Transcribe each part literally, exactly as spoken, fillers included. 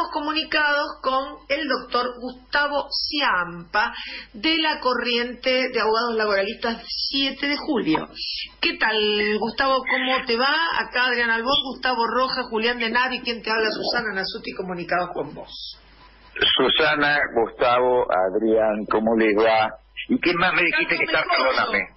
estamos comunicados con el doctor Gustavo Ciampa de la corriente de abogados laboralistas siete de julio. ¿Qué tal, Gustavo? ¿Cómo te va? Acá Adrián Albor, Gustavo Rojas, Julián de Navi, quien te habla, Susana Nasuti, comunicados con vos. Susana, Gustavo, Adrián, ¿cómo les va? ¿Y qué más me dijiste que está? Perdóname.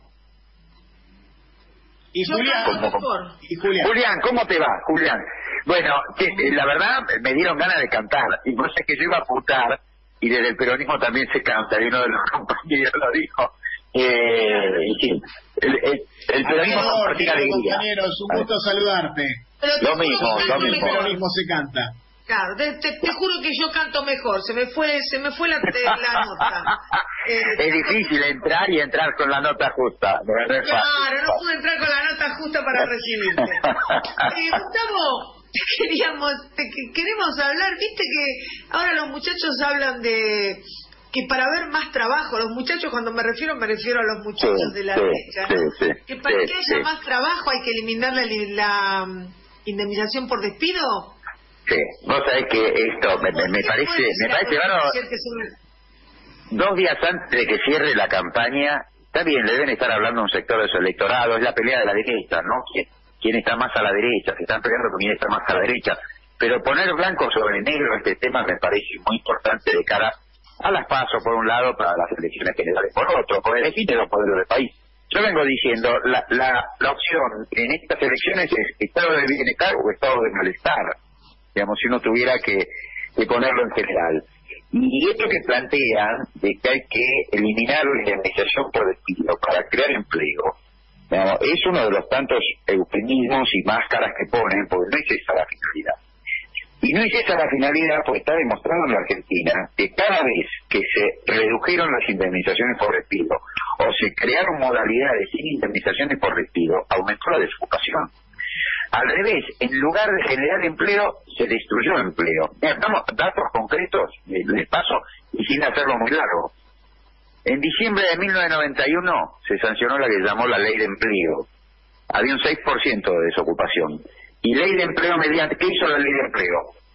Y Julián, ¿Cómo, cómo? y Julián. Julián, ¿cómo te va, Julián? Bueno, que, eh, la verdad me dieron ganas de cantar, y no sé que yo iba a apuntar, y desde el peronismo también se canta, y uno de los compañeros lo dijo. Eh, sí, el, el, el peronismo compartir alegría. Compañeros, un gusto saludarte. Lo mismo, lo mismo. El peronismo se canta. Claro, te, te, te juro que yo canto mejor, se me fue se me fue la, la nota. Eh, es difícil entrar y entrar con la nota justa. No, no es claro, fácil. no pude entrar con la nota justa para recibirte. Eh, Gustavo, queríamos, te, queremos hablar, viste que ahora los muchachos hablan de que para ver más trabajo, los muchachos, cuando me refiero, me refiero a los muchachos sí, de la sí, derecha, sí, ¿no? sí, que para sí, que haya sí. más trabajo hay que eliminar la, la um, indemnización por despido. Sí, vos sabés que esto me, me, me parece, me parece bárbaro. Dos días antes de que cierre la campaña, está bien, le deben estar hablando a un sector de su electorado, es la pelea de la derecha, ¿no? ¿Quién, quién está más a la derecha? Se están peleando con quién está más a la derecha. Pero poner blanco sobre negro este tema me parece muy importante de cara a las PASO, por un lado, para las elecciones generales, por otro, porque define los poderes del país. Yo vengo diciendo, la, la, la opción en estas elecciones es estado de bienestar o estado de malestar, digamos, si uno tuviera que, que ponerlo en general. Y esto que plantean de que hay que eliminar la indemnización por despido para crear empleo, digamos, es uno de los tantos eufemismos y máscaras que ponen, porque no es esa la finalidad. Y no es esa la finalidad, porque está demostrado en la Argentina que cada vez que se redujeron las indemnizaciones por despido o se crearon modalidades sin indemnizaciones por despido, aumentó la desocupación. Al revés, en lugar de generar empleo, se destruyó empleo. Mira, damos datos concretos, les paso, y sin hacerlo muy largo. En diciembre de mil novecientos noventa y uno se sancionó la que llamó la Ley de Empleo. Había un seis por ciento de desocupación. Y Ley de Empleo mediante... ¿Qué hizo la Ley de Empleo?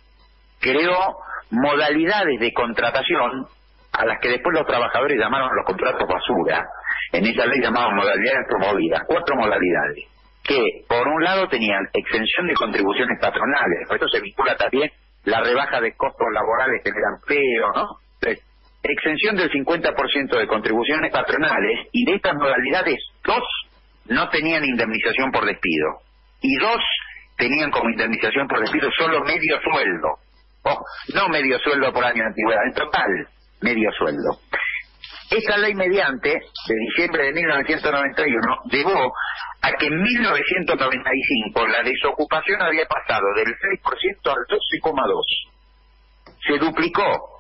Creó modalidades de contratación a las que después los trabajadores llamaron los contratos basura. En esa ley llamaban modalidades promovidas, cuatro modalidades, que por un lado tenían exención de contribuciones patronales, por esto se vincula también la rebaja de costos laborales que genera empleo, ¿no? Entonces, exención del cincuenta por ciento de contribuciones patronales, y de estas modalidades, dos no tenían indemnización por despido, y dos tenían como indemnización por despido solo medio sueldo, oh, no medio sueldo por año de antigüedad, en total, medio sueldo. Esta ley mediante, de diciembre de mil novecientos noventa y uno, llevó a que en mil novecientos noventa y cinco la desocupación había pasado del seis por ciento al doce coma dos por ciento. Se duplicó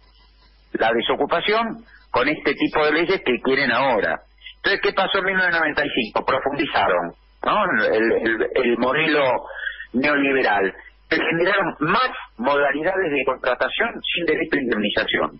la desocupación con este tipo de leyes que quieren ahora. Entonces, ¿qué pasó en mil novecientos noventa y cinco? Profundizaron, ¿no? el, el, el modelo neoliberal. Se generaron más modalidades de contratación sin derecho a indemnización.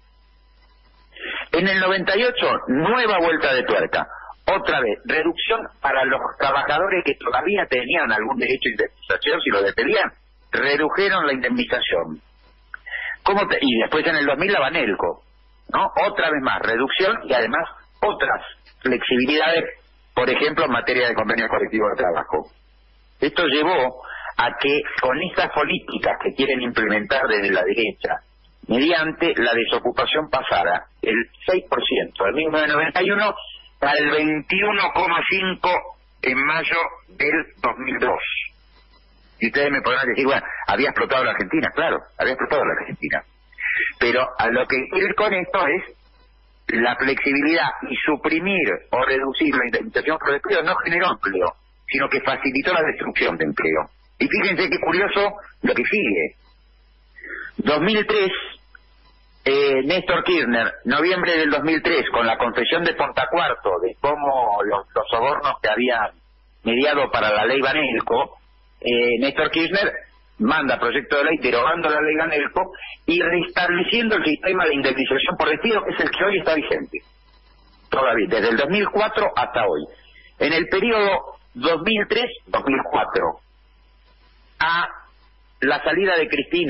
En el noventa y ocho, nueva vuelta de tuerca. Otra vez, reducción para los trabajadores que todavía tenían algún derecho a indemnización, si lo despedían, redujeron la indemnización. ¿Cómo te... Y después en el dos mil la Banelco, ¿no? Otra vez más, reducción y además otras flexibilidades, por ejemplo, en materia de convenio colectivo de trabajo. Esto llevó a que con estas políticas que quieren implementar desde la derecha, mediante la desocupación pasara el seis por ciento de mil novecientos noventa y uno al veintiuno coma cinco por ciento en mayo del dos mil dos. Y ustedes me podrán decir, bueno, había explotado la Argentina, claro, había explotado la Argentina. Pero a lo que quiero ir con esto es la flexibilidad, y suprimir o reducir la indemnización por despido no generó empleo, sino que facilitó la destrucción de empleo. Y fíjense qué curioso lo que sigue. dos mil tres, eh, Néstor Kirchner, noviembre del dos mil tres, con la confesión de Pontacuarto de cómo los, los sobornos que había mediado para la ley Banelco, eh, Néstor Kirchner manda proyecto de ley derogando la ley Banelco y restableciendo el sistema de indemnización por despido, que es el que hoy está vigente, todavía, desde el dos mil cuatro hasta hoy. En el periodo dos mil tres a dos mil cuatro, a la salida de Cristina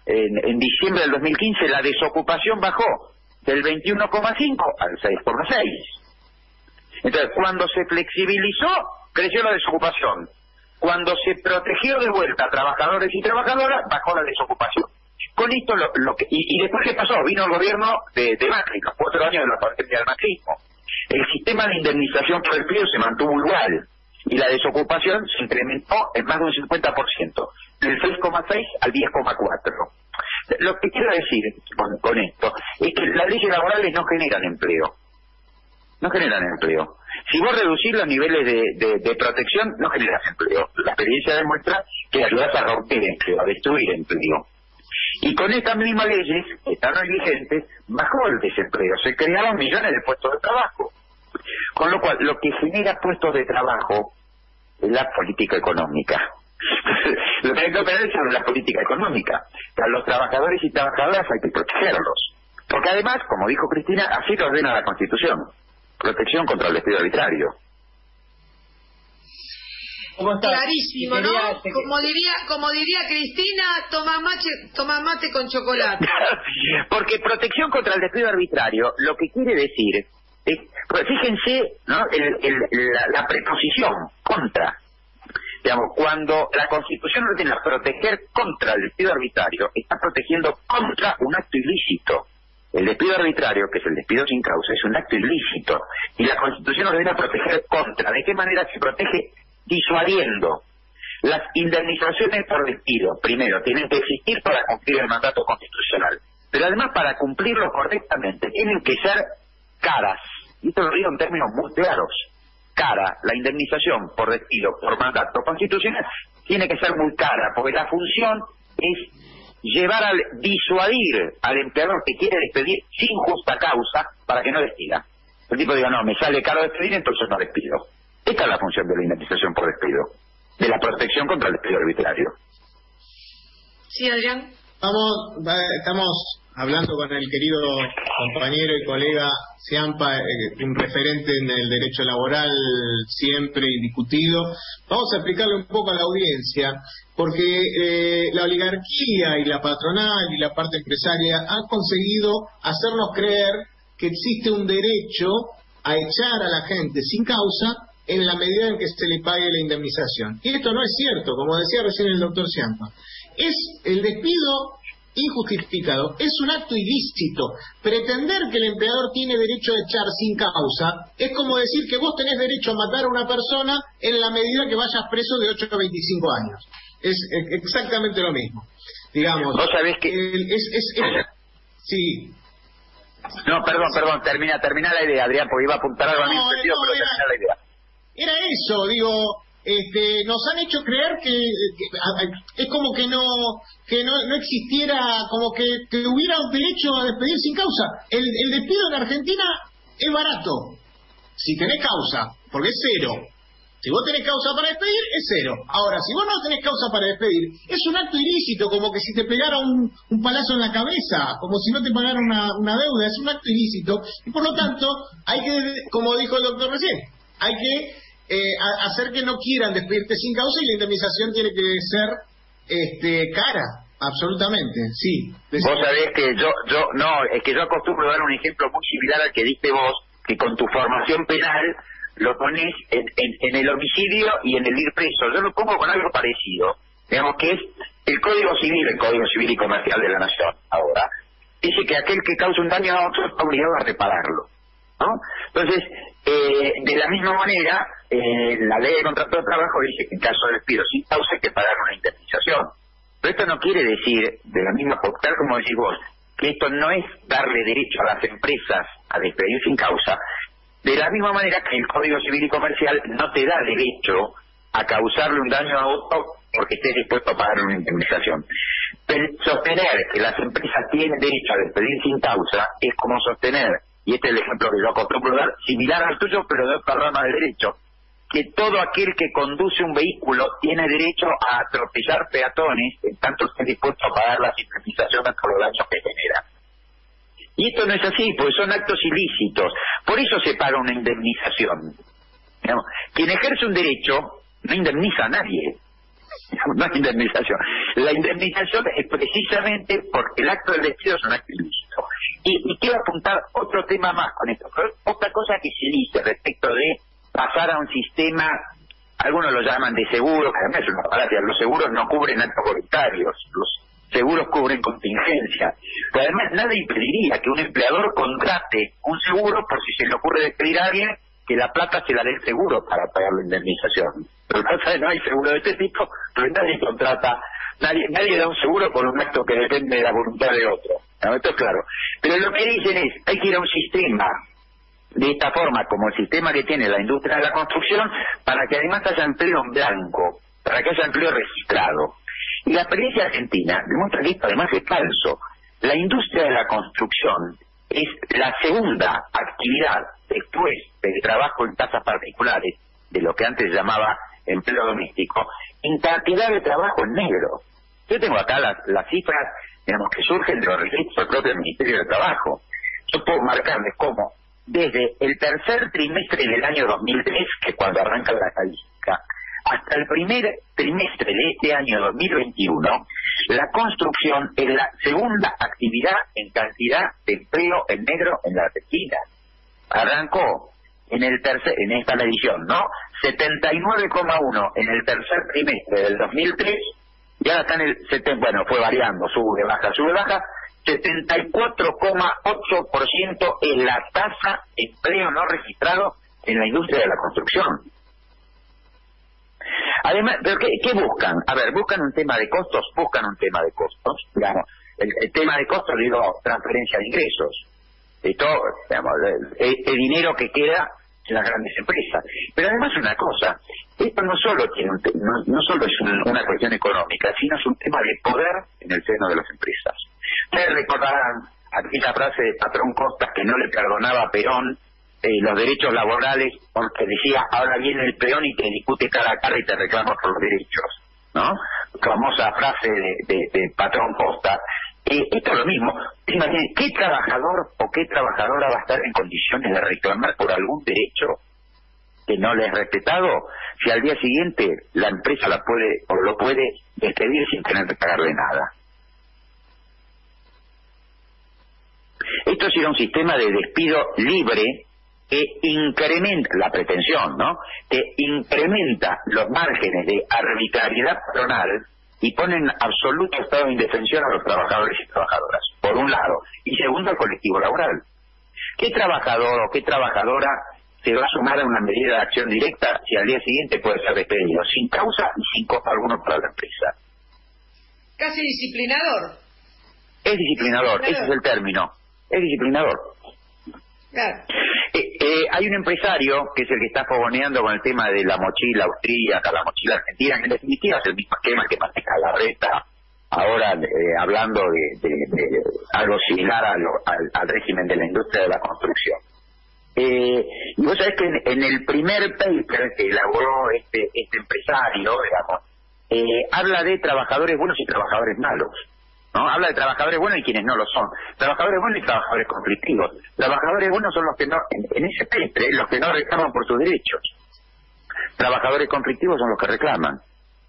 en, en diciembre del dos mil quince, la desocupación bajó del veintiuno coma cinco al seis coma seis. Entonces, cuando se flexibilizó, creció la desocupación. Cuando se protegió de vuelta a trabajadores y trabajadoras, bajó la desocupación. Con esto, lo, lo que, y, y después, ¿qué pasó? Vino el gobierno de, de Macri, los cuatro años de la pandemia del macrismo. El sistema de indemnización por despido se mantuvo igual, y la desocupación se incrementó en más de un cincuenta por ciento, del seis coma seis al diez coma cuatro. Lo que quiero decir con, con esto es que las leyes laborales no generan empleo. No generan empleo. Si vos reducís los niveles de, de, de protección, no generas empleo. La experiencia demuestra que ayudas a romper empleo, a destruir empleo. Y con estas mismas leyes, que están vigentes, bajó el desempleo. Se crearon millones de puestos de trabajo. Con lo cual, lo que genera puestos de trabajo es la política económica. Lo que hay que operar es la política económica. A los trabajadores y trabajadoras hay que protegerlos. Porque además, como dijo Cristina, así lo ordena la Constitución. Protección contra el despido arbitrario. Clarísimo, ¿no? Como diría, como diría Cristina, toma mate, toma mate con chocolate. Porque protección contra el despido arbitrario, lo que quiere decir es, pues fíjense, ¿no? El, el, la, la preposición contra. Digamos, cuando la Constitución ordena proteger contra el despido arbitrario, está protegiendo contra un acto ilícito. El despido arbitrario, que es el despido sin causa, es un acto ilícito. Y la Constitución ordena proteger contra. ¿De qué manera se protege? Disuadiendo. Las indemnizaciones por despido, primero, tienen que existir para cumplir el mandato constitucional. Pero además, para cumplirlo correctamente, tienen que ser caras. Y esto lo digo en términos muy claros. Cara, la indemnización por despido, por mandato constitucional, tiene que ser muy cara, porque la función es llevar al disuadir al empleador que quiere despedir sin justa causa para que no despida. El tipo diga, no, me sale caro despedir, entonces no despido. Esta es la función de la indemnización por despido, de la protección contra el despido arbitrario. Sí, Adrián. Vamos, estamos hablando con el querido compañero y colega Ciampa, eh, un referente en el derecho laboral siempre indiscutido. Vamos a explicarle un poco a la audiencia, porque eh, la oligarquía y la patronal y la parte empresaria han conseguido hacernos creer que existe un derecho a echar a la gente sin causa en la medida en que se le pague la indemnización. Y esto no es cierto, como decía recién el doctor Ciampa. Es el despido injustificado, es un acto ilícito. Pretender que el empleador tiene derecho a echar sin causa es como decir que vos tenés derecho a matar a una persona en la medida que vayas preso de ocho a veinticinco años. Es exactamente lo mismo. Digamos, ¿vos sabés que...? El, es, es, es, sí. No, perdón, perdón, termina, termina la idea, Adrián, porque iba a apuntar algo al mismo sentido, pero era, termina la idea. Era eso, digo, este, nos han hecho creer que, que es como que no que no, no existiera, como que, que hubiera un derecho a despedir sin causa. El, el despido en Argentina es barato, si tenés causa, porque es cero. Si vos tenés causa para despedir, es cero. Ahora, si vos no tenés causa para despedir, es un acto ilícito, como que si te pegara un, un palazo en la cabeza, como si no te pagara una, una deuda, es un acto ilícito. Y por lo tanto, hay que, como dijo el doctor recién, hay que eh, a, hacer que no quieran despedirte sin causa, y la indemnización tiene que ser este, cara, absolutamente, sí. Vos sabés que yo, yo, no, es que yo acostumbro dar un ejemplo muy similar al que diste vos, que con tu formación penal lo pones en, en, en el homicidio y en el ir preso. Yo lo pongo con algo parecido, digamos que es el Código Civil, el Código Civil y Comercial de la Nación, ahora, dice que aquel que causa un daño a otro está obligado a repararlo, ¿no? Entonces, eh, de la misma manera, eh, la ley de contrato de trabajo dice que en caso de despido sin causa hay que pagar una indemnización. Pero esto no quiere decir, de la misma, tal como decís vos, que esto no es darle derecho a las empresas a despedir sin causa, de la misma manera que el Código Civil y Comercial no te da derecho a causarle un daño a otro porque estés dispuesto a pagar una indemnización. Pero sostener que las empresas tienen derecho a despedir sin causa es como sostener, y este es el ejemplo que yo acostumbro dar, similar al tuyo pero de otra rama del derecho, que todo aquel que conduce un vehículo tiene derecho a atropellar peatones en tanto esté dispuesto a pagar las indemnizaciones por los daños que genera. Y esto no es así, porque son actos ilícitos. Por eso se paga una indemnización. Digamos, quien ejerce un derecho no indemniza a nadie. No hay indemnización. La indemnización es precisamente porque el acto del despido es un acto ilícito. Y, y quiero apuntar otro tema más con esto. Otra cosa que se dice respecto de pasar a un sistema, algunos lo llaman de seguro, que además es una falacia, los seguros no cubren actos voluntarios, los seguros cubren contingencia. Pero además nada impediría que un empleador contrate un seguro por si se le ocurre despedir a alguien, que la plata se la dé el seguro para pagar la indemnización. Pero pasa, no hay seguro de este tipo, pero nadie contrata, nadie nadie da un seguro por un acto que depende de la voluntad de otro. ¿No? Esto es claro. Pero lo que dicen es, hay que ir a un sistema de esta forma, como el sistema que tiene la industria de la construcción, para que además haya empleo en blanco, para que haya empleo registrado. Y la experiencia argentina demuestra que esto además es falso. La industria de la construcción es la segunda actividad después del trabajo en casas particulares, de lo que antes llamaba empleo doméstico, en cantidad de trabajo en negro. Yo tengo acá las, las cifras, digamos, que surgen de los registros del propio Ministerio de Trabajo. Yo puedo marcarles cómo desde el tercer trimestre del año dos mil tres, que es cuando arranca la estadística, hasta el primer trimestre de este año dos mil veintiuno, la construcción es la segunda actividad en cantidad de empleo en negro en la Argentina. Arrancó en el tercer, en esta medición, ¿no? setenta y nueve coma uno en el tercer trimestre del dos mil tres, y ahora está en el setenta, bueno, fue variando, sube, baja, sube, baja, setenta y cuatro coma ocho por ciento es la tasa de empleo no registrado en la industria de la construcción. Además, ¿pero qué, qué buscan? A ver, buscan un tema de costos, buscan un tema de costos, digamos, el, el tema de costos, digo, transferencia de ingresos. Esto, digamos, el, el dinero que queda en las grandes empresas. Pero además una cosa, esto no solo tiene un no, no solo es un, una cuestión económica, sino es un tema de poder en el seno de las empresas. Ustedes recordarán aquella frase de Patrón Costas que no le perdonaba a Perón eh, los derechos laborales, porque decía, ahora viene el peón y te discute cara a cara y te reclama por los derechos, ¿no? Famosa frase de, de, de Patrón Costas. Eh, esto es lo mismo. Imagínense, ¿qué trabajador o qué trabajadora va a estar en condiciones de reclamar por algún derecho que no le es respetado si al día siguiente la empresa la puede o lo puede despedir sin tener que pagarle nada? Esto será un sistema de despido libre que incrementa la pretensión, ¿no? Que incrementa los márgenes de arbitrariedad patronal y pone en absoluto estado de indefensión a los trabajadores y trabajadoras, por un lado, y segundo, al colectivo laboral. ¿Qué trabajador o qué trabajadora se va a sumar a una medida de acción directa si al día siguiente puede ser despedido, sin causa y sin costo alguno para la empresa? Casi disciplinador. Es disciplinador, ese es el término, es disciplinador. Claro. Eh, eh, hay un empresario que es el que está fogoneando con el tema de la mochila austríaca, la mochila argentina, que en definitiva es el mismo esquema que maneja la reta, ahora eh, hablando de, de, de algo similar a lo, al, al régimen de la industria de la construcción. Eh, y vos sabés que en, en el primer paper que elaboró este, este empresario, digamos, eh, habla de trabajadores buenos y trabajadores malos. ¿No? Habla de trabajadores buenos y quienes no lo son. Trabajadores buenos y trabajadores conflictivos. Trabajadores buenos son los que no, en, en ese petre, los que no reclaman por sus derechos. Trabajadores conflictivos son los que reclaman.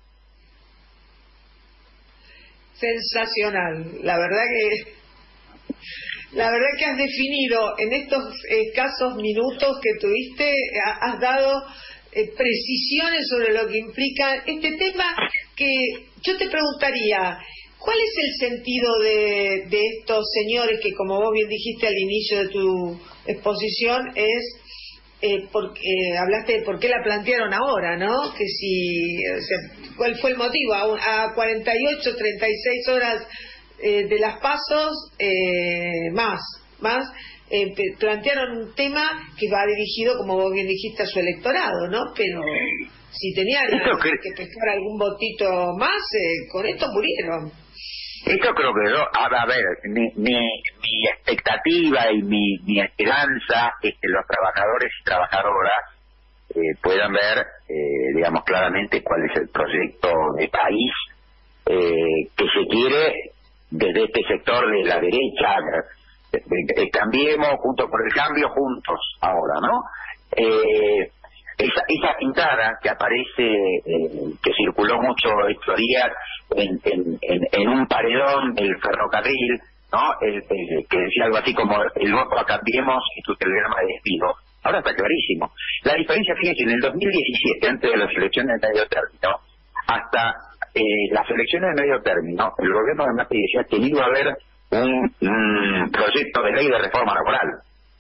Sensacional. La verdad que la verdad que has definido en estos escasos minutos que tuviste, has dado eh, precisiones sobre lo que implica este tema, que yo te preguntaría, ¿cuál es el sentido de, de estos señores que, como vos bien dijiste al inicio de tu exposición, es eh, porque eh, hablaste de por qué la plantearon ahora, ¿no? Que si, o sea, ¿cuál fue el motivo? A, a cuarenta y ocho, treinta y seis horas eh, de las pasos, eh, más, más, eh, plantearon un tema que va dirigido, como vos bien dijiste, a su electorado, ¿no? Pero si tenían que, que pescar algún votito más, eh, con esto murieron. Esto creo que yo, a ver, mi, mi, mi expectativa y mi, mi esperanza es que los trabajadores y trabajadoras eh, puedan ver, eh, digamos, claramente cuál es el proyecto de país eh, que se quiere desde este sector de la derecha. Eh, eh, cambiemos juntos por el cambio, juntos ahora, ¿no? Eh, esa, esa pintada que aparece, eh, que circuló mucho estos días en, en, en, en un paredón del ferrocarril, ¿no? El, el, que decía algo así como el voto a Cambiemos y tu telegrama de despido. Ahora está clarísimo. La diferencia, fíjense, en el dos mil diecisiete, antes de las elecciones de medio término, hasta eh, las elecciones de medio término, el gobierno de Macri decía que iba a haber un, un proyecto de ley de reforma laboral.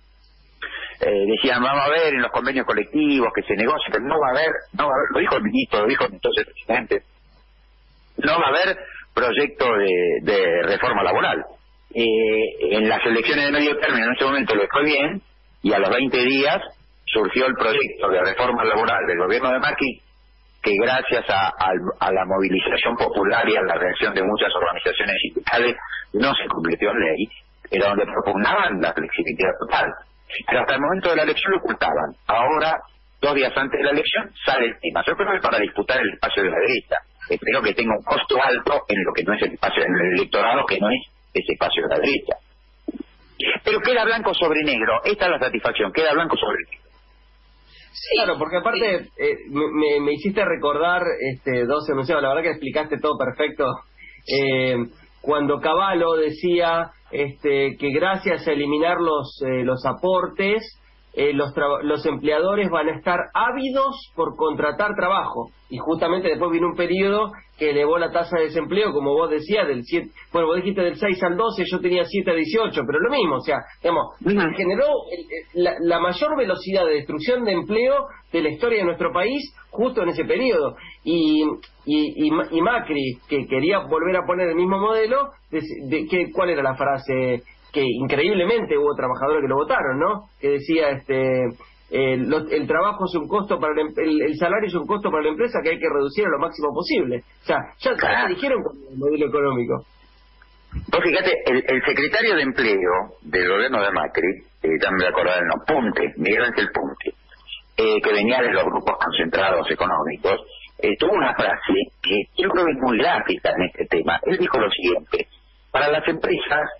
Eh, decían, vamos a ver en los convenios colectivos que se negocie, pero no va a haber, no va a haber, lo dijo el ministro, lo dijo entonces el presidente, no va a haber proyecto de, de reforma laboral. Eh, en las elecciones de medio término en ese momento le fue bien, y a los veinte días surgió el proyecto de reforma laboral del gobierno de Macri, que gracias a, a, a la movilización popular y a la reacción de muchas organizaciones sindicales no se convirtió en ley, era donde propugnaban la flexibilidad total. Pero hasta el momento de la elección lo ocultaban. Ahora, dos días antes de la elección, sale el tema. Yo creo que para disputar el espacio de la derecha. Espero que tenga un costo alto en lo que no es el espacio del electorado, que no es ese espacio de la derecha. Pero queda blanco sobre negro. Esta es la satisfacción, queda blanco sobre negro. Sí, claro, porque aparte eh, me, me hiciste recordar este, dos enunciados. La verdad que explicaste todo perfecto. Eh, cuando Cavallo decía este, que gracias a eliminar los eh, los aportes, eh, los los empleadores van a estar ávidos por contratar trabajo. Y justamente después vino un periodo que elevó la tasa de desempleo, como vos decías, del siete, bueno, vos dijiste del seis al doce, yo tenía siete a dieciocho, pero lo mismo, o sea, digamos, uh-huh. generó el, la, la mayor velocidad de destrucción de empleo de la historia de nuestro país justo en ese periodo. Y, y, y, y Macri, que quería volver a poner el mismo modelo, de, de, que, ¿cuál era la frase? Que increíblemente hubo trabajadores que lo votaron, ¿no? Que decía, este... Eh, lo, el trabajo es un costo para el, el, el salario es un costo para la empresa que hay que reducir a lo máximo posible. O sea, ya, ya se dijeron con el modelo económico. Vos fíjate, el, el secretario de Empleo del gobierno de Macri, eh, ya me voy a acordar el nombre, Punte, Miguel Ángel Punte, eh, que venía de los grupos concentrados económicos, eh, tuvo una frase que yo creo que es muy gráfica en este tema. Él dijo lo siguiente: para las empresas,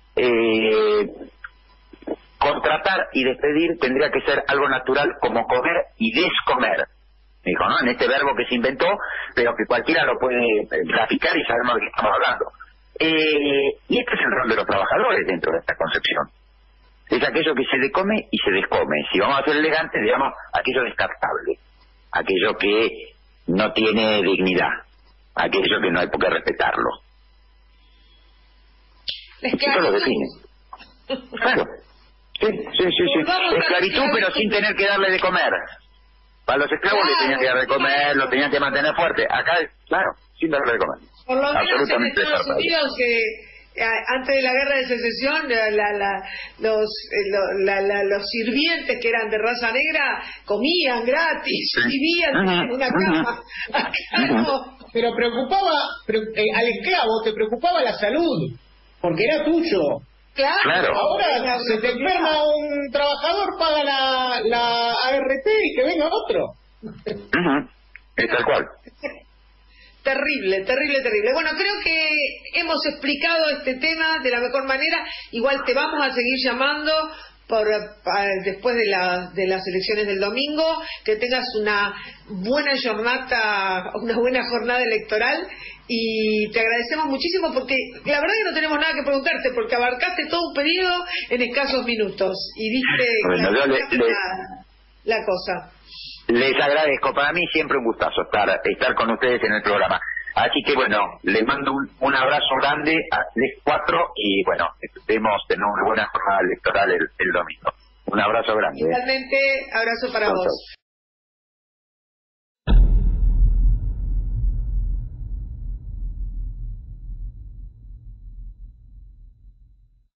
eh, contratar y despedir tendría que ser algo natural como comer y descomer. Dijo, ¿no? En este verbo que se inventó, pero que cualquiera lo puede graficar y sabemos de qué estamos hablando. Eh, y este es el rol de los trabajadores dentro de esta concepción. Es aquello que se decome y se descome. Si vamos a ser elegantes, digamos, aquello descartable. Aquello que no tiene dignidad. Aquello que no hay por qué respetarlo. Eso lo define. Claro. Sí, sí, sí, sí. Esclavitud, pero sin tener que darle de comer. Para los esclavos claro, le tenían que dar de comer, lo tenían que mantener fuerte. Acá, claro, sin darle de comer. Por lo menos en Estados Unidos, que eh, antes de la guerra de secesión, la, la, la, los, eh, lo, la, la, los sirvientes que eran de raza negra comían gratis, sí. vivían uh-huh. en una cama. Uh-huh. Acá uh-huh. no. Pero preocupaba, pre, eh, al esclavo te preocupaba la salud, porque era tuyo. Claro. claro. Ahora se te enferma un trabajador, paga la, la A R T y que venga otro. Uh-huh. Es tal cual. Terrible, terrible, terrible. Bueno, creo que hemos explicado este tema de la mejor manera. Igual te vamos a seguir llamando por para, después de, la, de las elecciones del domingo. Que tengas una buena jornada, una buena jornada electoral. Y te agradecemos muchísimo porque la verdad que no tenemos nada que preguntarte porque abarcaste todo un periodo en escasos minutos y diste bueno, yo le, le, la, la cosa. Les agradezco, para mí siempre un gustazo estar estar con ustedes en el programa. Así que bueno, les mando un, un abrazo grande a los cuatro y bueno, esperemos tener una buena jornada electoral el, el domingo. Un abrazo grande. Igualmente, abrazo para vos.